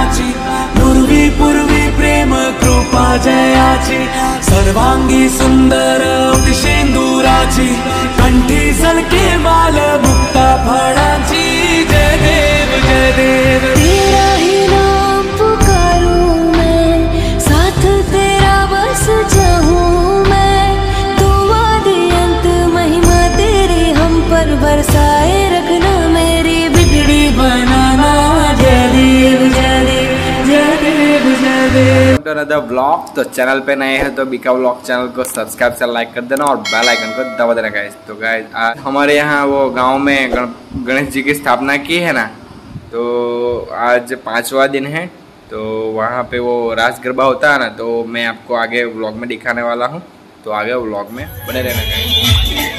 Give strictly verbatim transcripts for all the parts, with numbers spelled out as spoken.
सिंदुराची पूर्वी पूर्वी प्रेम कृपा जयाची सर्वांगी सुंदर ओटी सिंदुराची कंठी झलके माल मुक्ता फळांची जय देव जय देव तेरा ही नाम पुकारूं मैं साथ तेरा बस चाहूं मैं तू आदि अंत महिमा तेरी हम पर बरसाए रखना मेरी बिगड़ी बनाना जय देव जय देव जय देव जय देव। Another vlog. तो चैनल पे नए हैं तो बीका व्लॉग चैनल को सब्सक्राइब से लाइक कर देना और बेल आइकन को दबा देना गाइस। तो गाइस आज हमारे यहाँ वो गांव में गण, गणेश जी की स्थापना की है ना, तो आज पांचवा दिन है। तो वहाँ पे वो रास गरबा होता है ना, तो मैं आपको आगे व्लॉग में दिखाने वाला हूँ। तो आगे व्लॉग में बने रहना गाइस।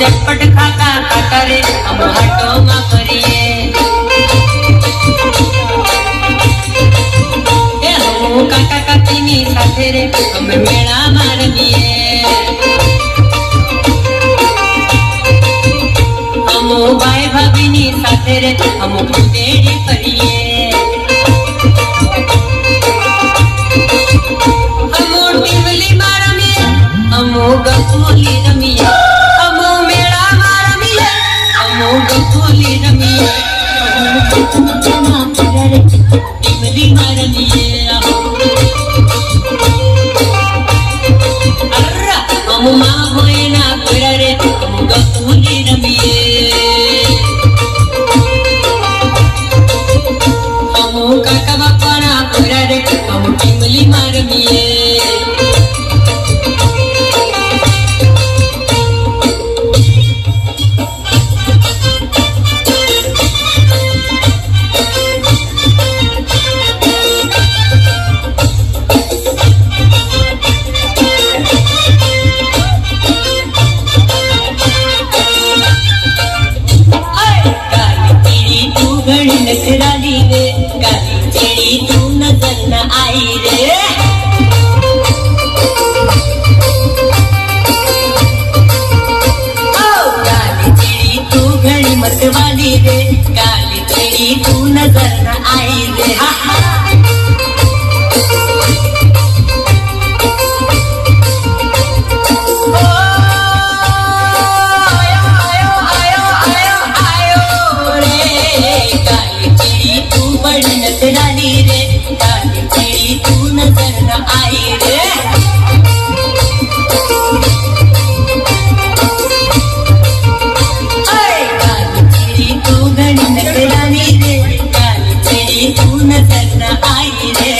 चटपट खाका खाता रे हम हटो मा करिए ए हम काका काकीनी साथे रे हम मेळा मारवीए हम भाई भाभीनी साथे रे हम कुदेड़ी करिए हम टिवली मारवीए हम गफोली रमिए हम मेळा मारवीए हम गफोली रमिए टिवली मारवीए हम माँ होए ना पुरा रे हम गफूली रमिए हम काका बापा ना पुरा रे हम टिमली मारमिए नखराली रे काली चिड़ी तू नजर न आई रे ओ काली चिड़ी तू घड़ी मतवाली रे काली चिड़ी तू नजर न आई रे हा हा नजरानी रे काली चिड़ी तू नजर न आई रे काली चिड़ी तू घड़ी नजरानी रे काली चिड़ी तू नजर न आई रे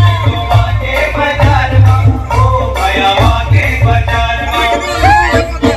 Bye.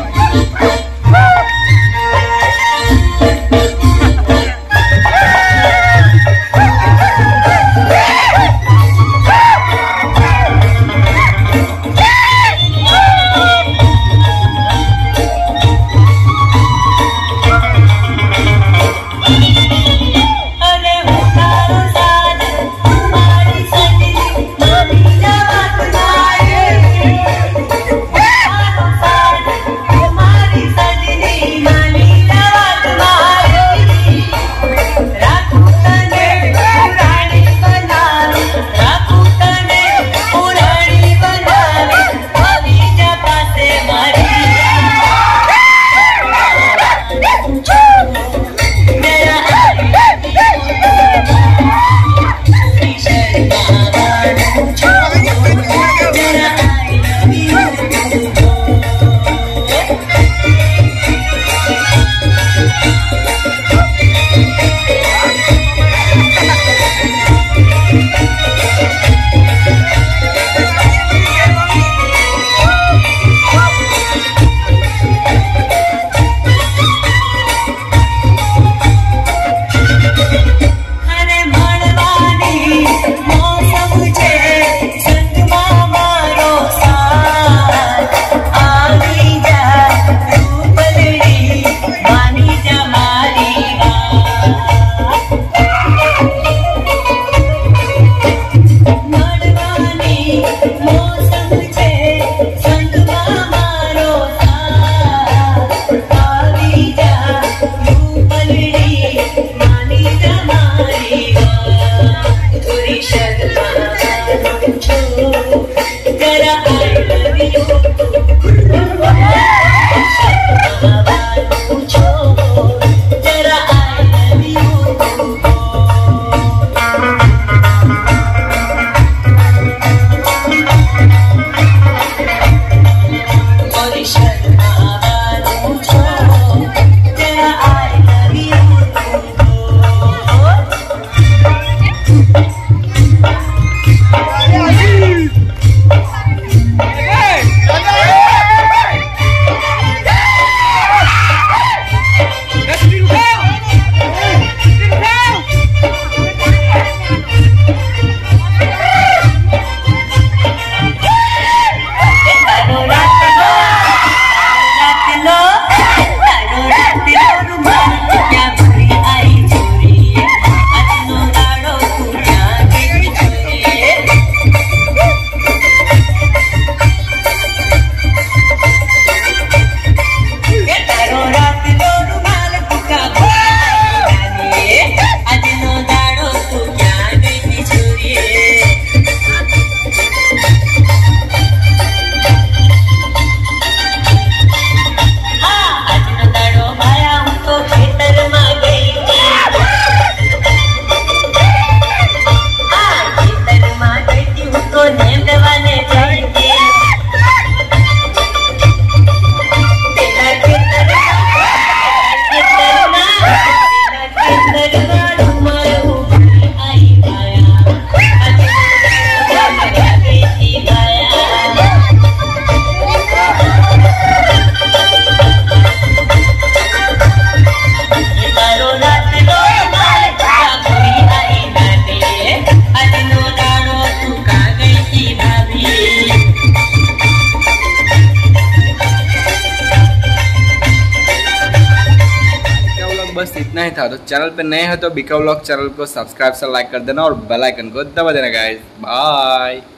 इतना ही था। तो चैनल पे नए हो तो बीका व्लॉग चैनल को सब्सक्राइब से लाइक कर देना और बेल आइकन को दबा देना गाइस। बाय।